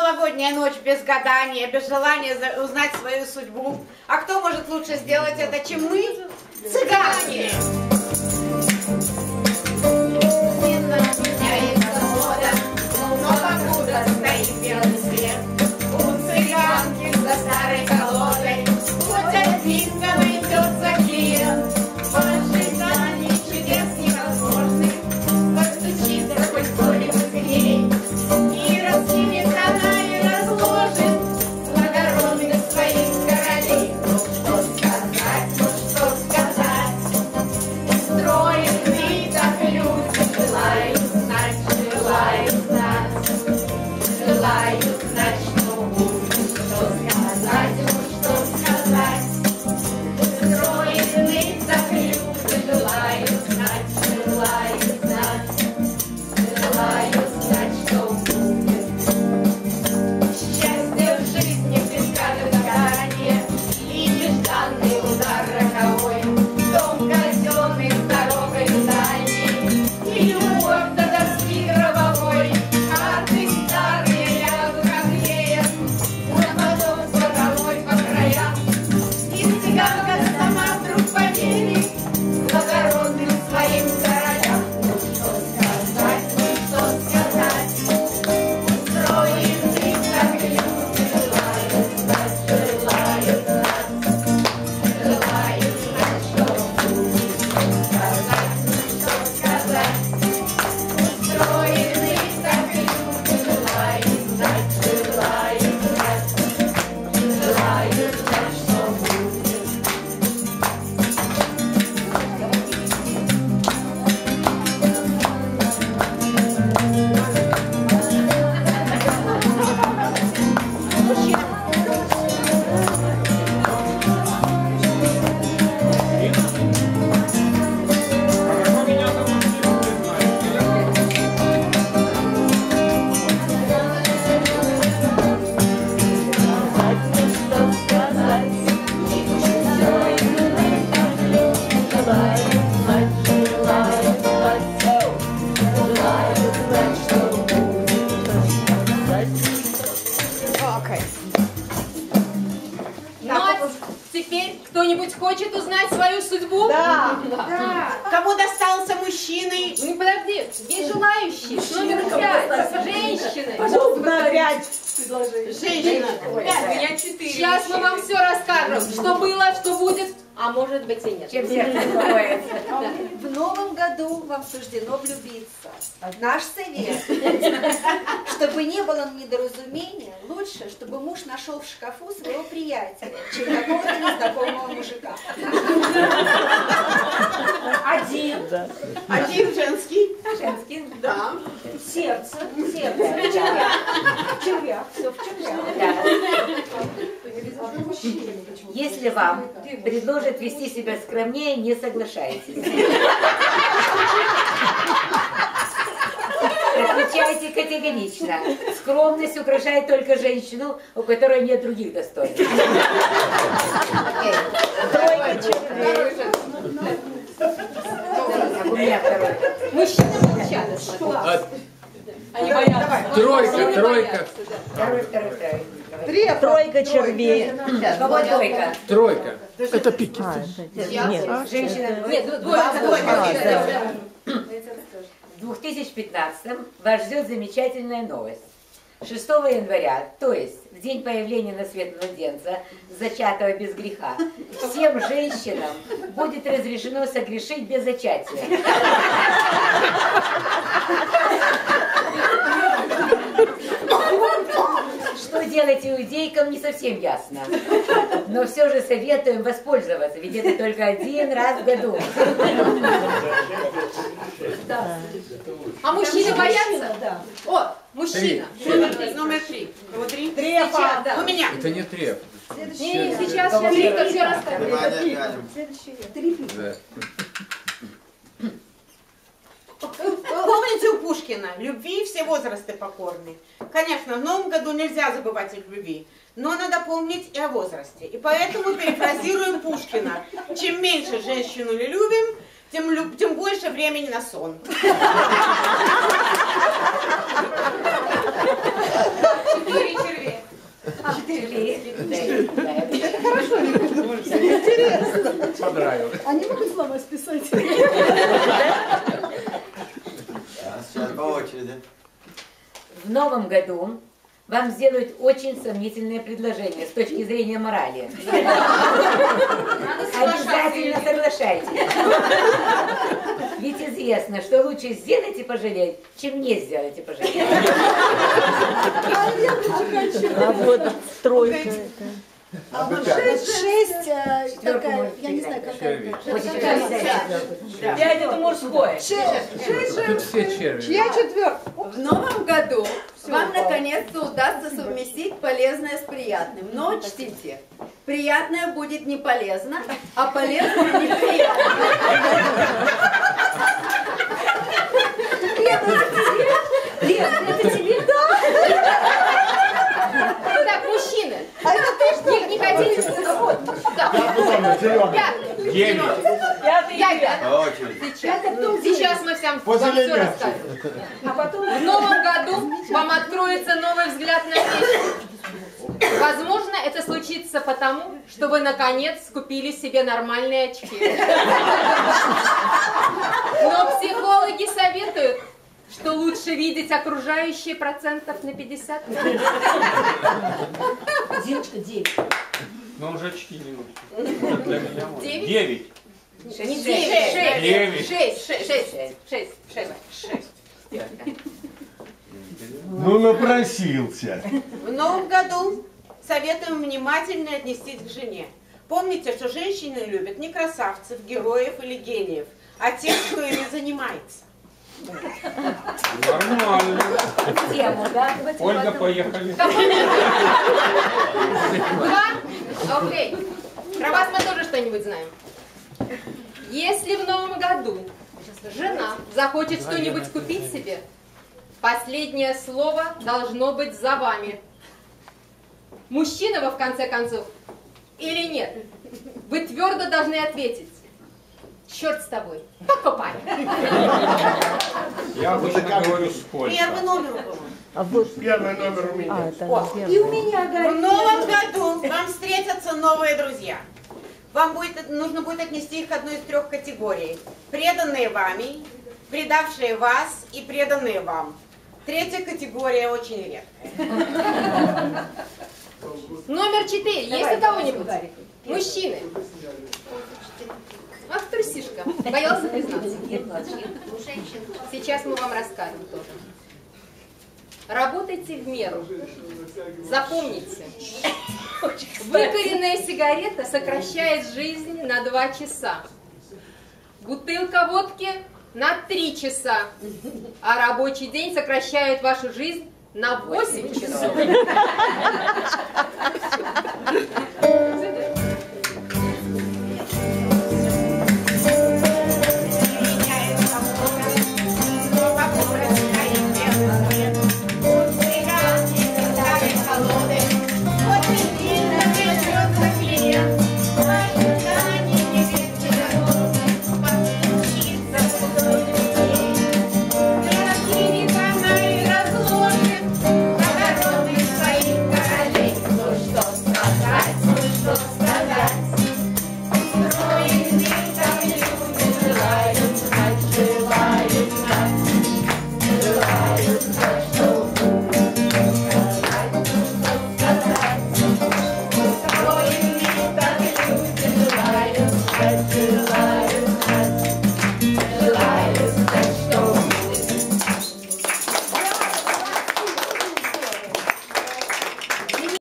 новогодняя ночь без гадания, без желания узнать свою судьбу. А кто может лучше сделать это, чем мы, цыгане? Меняется мода, но покуда стоит белый свет, у цыганки за старой колодой хоть один найдется клиент. В ожидании чудес невозможных постучится хоть кто-нибудь к ней, и раскинет она и разложит благородных своих королей. Ну что сказать, строит и так люди желают знать, что будет, что сказать, ну что сказать. Строит и так люди желают знать, что будет. Счастье в жизни предскажет заранее, и нежданный удар роковой, дом казенный с дорогой дальней, и любовь до доски гробовой, карты старые лягут как веер, на потом с боковой по краям, и цыганка сама вдруг поверит благородным своим королям. Ну что сказать, устроит и так люди желают знать, что будет, сказать, что сказать. Устроит и так люди желают знать, что Ну а теперь кто-нибудь хочет узнать свою судьбу? Да. Кому достался мужчиной? Ну подожди, есть желающие. Номер 5. Женщины. Пожалуйста, опять. Женщина. Меня 4. Сейчас мы вам все расскажем, что было, что будет, а может быть и нет. Чем сердце бывает. В новом году вам суждено влюбиться. Наш совет, чтобы не было недоразумения, лучше, чтобы муж нашел в шкафу своего приятеля, чем какого-то незнакомого мужика. Один женский. Женский. Да. Сердце. Червяк. Все в червяк. Да. Если вам предложат вести себя скромнее, не соглашайтесь. Отвечайте категорично. Скромность украшает только женщину, у которой нет других достоинств. Тройка червей. У меня второй. Мужчины молчат. Они боятся. Тройка. Второй. Тройка червей. Кого тройка? Тройка. Это пики. Нет, женщина. Нет, двойка. В 2015-м вас ждет замечательная новость. 6 января, то есть в день появления на свет младенца, зачатого без греха, всем женщинам будет разрешено согрешить без зачатия. Что делать иудейкам, не совсем ясно. Но все же советуем воспользоваться, ведь это только один раз в году. А мужчины боятся? Да. О, мужчина. Номер 3. Кого 3? Трефа. У меня. Это не треп. Не, сейчас Виктор все расскажет. Да. Помните у Пушкина? Любви все возрасты покорны. Конечно, в новом году нельзя забывать о любви, но надо помнить и о возрасте. И поэтому перефразируем Пушкина. Чем меньше женщину любим, тем больше времени на сон. 4 устраивает. Они могут слова списать. Сейчас по очереди. В новом году вам сделают очень сомнительное предложение с точки зрения морали. Обязательно соглашайтесь. Ведь известно, что лучше сделать и пожалеть, чем не сделать и пожалеть. А вот тройка. А вот 6, такая, я не знаю, какая. 5 это мужское. Тут все черви. Чья четверка? В новом году вам наконец-то удастся совместить полезное с приятным. Но учтите, приятное будет не полезно, а полезное неприятно. Лен, это тебе? Так, мужчины, не хотите? Вот, да. Пятый. 9. По очереди. Сейчас мы вам все расскажем. В новом году вам откроется новый взгляд на вещи. Возможно, это случится потому, что вы наконец купили себе нормальные очки. Но психологи советуют, что лучше видеть окружающие процентов на 50. Диночка, 9. Но уже очки не нужны. Для меня можно. 9? 9. Не 9. 6. 6. Ну, напросился. В новом году советуем внимательно отнестись к жене. Помните, что женщины любят не красавцев, героев или гениев, а тех, кто ими занимается. Нормально. Тему, да? Ольга, поехали. 2? Окей. Про вас мы тоже что-нибудь знаем. Если в новом году жена захочет что-нибудь купить себе, последнее слово должно быть за вами. Мужчина вы в конце концов или нет? Вы твердо должны ответить: черт с тобой, покупай. Я обычно говорю сколько. Первый номер у кого? Первый номер у меня. И у меня, В новом году вам встретятся новые друзья. Вам нужно будет отнести их к одной из 3 категорий. Преданные вами, предавшие вас и преданные вам. 3-я категория очень редкая. Номер 4. Есть у кого-нибудь? Мужчины. Ах, трусишка. Боялся признаться. Сейчас мы вам расскажем тоже. Работайте в меру. Запомните. Выкуренная сигарета сокращает жизнь на 2 часа. Бутылка водки на 3 часа. А рабочий день сокращает вашу жизнь на 8 часов.